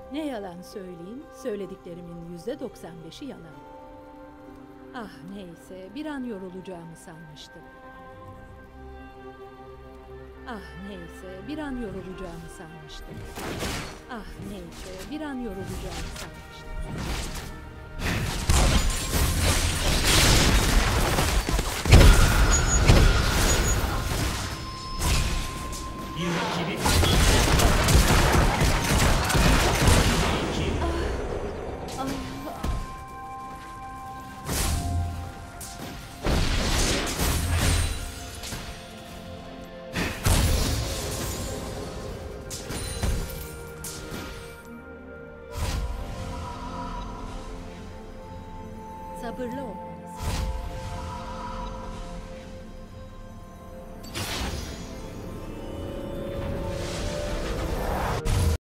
Ne yalan söyleyeyim, söylediklerimin %95'i yalan. Ah neyse, bir an yorulacağımı sanmıştım. Ah neyse, bir an yorulacağımı sanmıştım. Ah neyse, bir an yorulacağımı sanmıştım. Bir rakibi Sabırlı ol.